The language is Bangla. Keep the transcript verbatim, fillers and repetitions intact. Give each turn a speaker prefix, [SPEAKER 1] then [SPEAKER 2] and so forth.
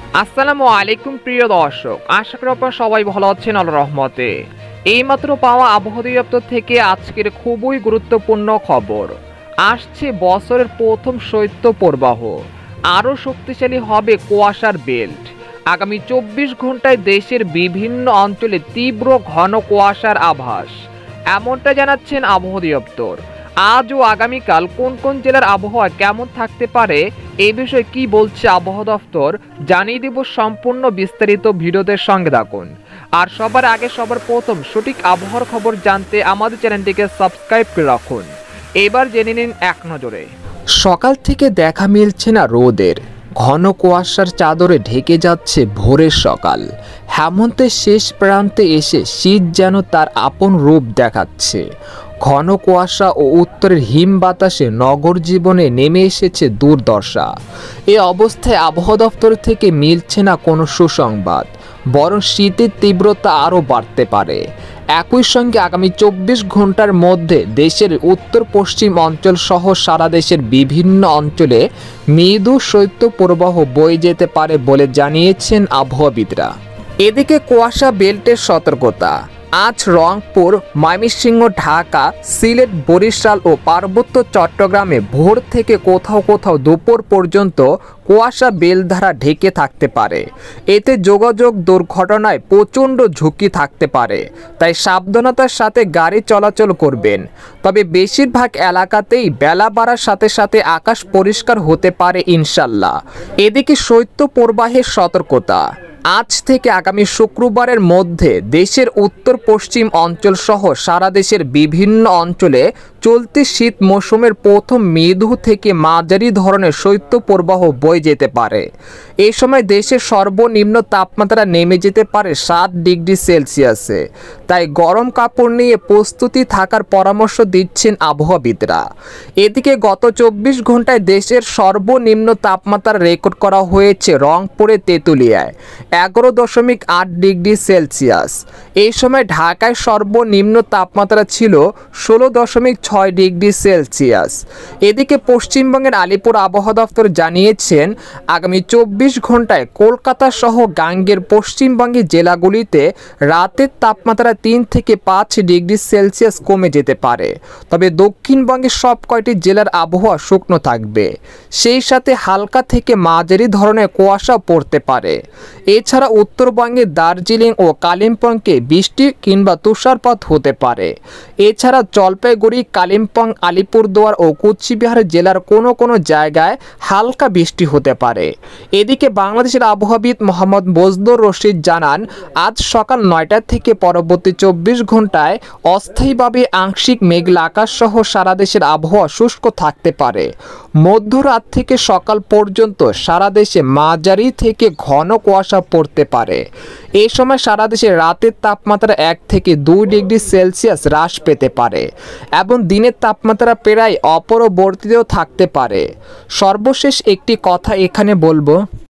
[SPEAKER 1] আসসালামু আলাইকুম প্রিয় দর্শক, আশা করি আপনারা সবাই ভালো আছেন আল্লাহর রহমতে। এইমাত্র পাওয়া আবহাওয়া অধিদপ্তর থেকে আজকের খুবই গুরুত্বপূর্ণ খবর আসছে। বছরের প্রথম শৈত্য প্রবাহ, আরও শক্তিশালী হবে কুয়াশার বেল্ট। আগামী চব্বিশ ঘন্টায় দেশের বিভিন্ন অঞ্চলে তীব্র ঘন কুয়াশার আভাস, এমনটা জানাচ্ছেন আবহাওয়া অধিদপ্তর। আজ ও আগামীকাল কোন কোন জেলার আবহাওয়া কেমন থাকতে পারে, এই বিষয়ে কি বলছে আবহাওয়া দফতর জানিয়ে দেব সম্পূর্ণ বিস্তারিত ভিডিওদের সঙ্গে থাকুন। আর সবার আগে সবার প্রথম সঠিক আবহাওয়ার খবর জানতে আমাদের চ্যানেলটিকে সাবস্ক্রাইব করে রাখুন। এবার জেনে নিন এক নজরে। সকাল থেকে দেখা মিলছে না রোদের, ঘন কুয়াশার চাদরে ঢেকে যাচ্ছে ভোরের সকাল। হেমন্তের শেষ প্রান্তে এসে শীত যেন তার আপন রূপ দেখাচ্ছে। ঘন কুয়াশা ও উত্তরের হিম বাতাসে নগর জীবনে নেমে এসেছে দুর্দশা। এ অবস্থায় আবহাওয়া দপ্তর থেকে মিলছে না কোনো সুসংবাদ, বরং শীতের তীব্রতা আরও বাড়তে পারে। একই সঙ্গে আগামী চব্বিশ ঘন্টার মধ্যে দেশের উত্তর পশ্চিম অঞ্চল সহ সারা দেশের বিভিন্ন অঞ্চলে মৃদু শৈত্য প্রবাহ বয়ে যেতে পারে বলে জানিয়েছেন আবহাওয়াবিদরা। এদিকে কুয়াশা বেল্টের সতর্কতা। আজ রংপুর, ময়মনসিংহ, ঢাকা, সিলেট, বরিশাল ও পার্বত্য চট্টগ্রামে ভোর থেকে কোথাও কোথাও দুপুর পর্যন্ত কুয়াশা বেল দ্বারা ঢেকে থাকতে পারে। এতে যোগাযোগ দুর্ঘটনায় প্রচণ্ড ঝুঁকি থাকতে পারে, তাই সাবধানতার সাথে গাড়ি চলাচল করবেন। তবে বেশিরভাগ এলাকাতেই বেলা বাড়ার সাথে সাথে আকাশ পরিষ্কার হতে পারে ইনশাল্লাহ। এদিকে শৈত্য প্রবাহের সতর্কতা। আজ থেকে আগামী শুক্রবারের মধ্যে দেশের উত্তর পশ্চিম অঞ্চল সহ সারা দেশের বিভিন্ন অঞ্চলে চলতি শীত মৌসুমের প্রথম মৃদু থেকে মাঝারি ধরনের শৈত্য প্রবাহ বয়ে যেতে পারে। এই সময় দেশের সর্বনিম্ন তাপমাত্রা নেমে যেতে পারে সাত ডিগ্রি সেলসিয়াসে, তাই গরম কাপড় নিয়ে প্রস্তুতি থাকার পরামর্শ দিচ্ছেন আবহাওয়াবিদরা। এদিকে গত চব্বিশ ঘন্টায় দেশের সর্বনিম্ন তাপমাত্রা রেকর্ড করা হয়েছে রংপুরে তেঁতুলিয়ায় এগারো দশমিক আট ডিগ্রি সেলসিয়াস। এই সময় ঢাকায় সর্বনিম্ন তাপমাত্রা ছিল ষোলো দশমিক ছয় ডিগ্রি সেলসিয়াস। এদিকে পশ্চিমবঙ্গের আলিপুর আবহাওয়া দফতর জানিয়েছেন, আগামী চব্বিশ ঘন্টায় কলকাতা সহ গাঙ্গের পশ্চিমবঙ্গের জেলাগুলিতে রাতের তাপমাত্রা তিন থেকে পাঁচ ডিগ্রি সেলসিয়াস কমে যেতে পারে। তবে দক্ষিণবঙ্গের সব কয়টি জেলার আবহাওয়া শুকনো থাকবে, সেই সাথে হালকা থেকে মাঝারি ধরনের কুয়াশা পড়তে পারে। এছাড়া উত্তরবঙ্গের দার্জিলিং ও কালিম্পংকে বৃষ্টি কিংবা তুষারপাত হতে পারে। এছাড়া জলপাইগুড়ি, কালিম্পং, আলিপুরদুয়ার ও কুচবিহার জেলার কোনো কোনো জায়গায় হালকা বৃষ্টি হতে পারে। এদিকে বাংলাদেশের আবহাওয়াবিদ মোহাম্মদ বজলুর রশিদ জানান, আজ সকাল নয়টা থেকে পরবর্তী চব্বিশ ঘন্টায় অস্থায়ীভাবে আংশিক মেঘলা আকাশ সহ সারা দেশের আবহাওয়া শুষ্ক থাকতে পারে। মধ্যরাত থেকে সকাল পর্যন্ত সারা দেশে মাঝারি থেকে ঘন কুয়াশা পড়তে পারে। এই সময় সারা দেশে রাতের তাপমাত্রা এক থেকে দুই ডিগ্রি সেলসিয়াস হ্রাস পেতে পারে এবং দিনের তাপমাত্রা প্রায় অপরিবর্তিত থাকতে পারে। সর্বশেষ একটি কথা এখানে বলবো,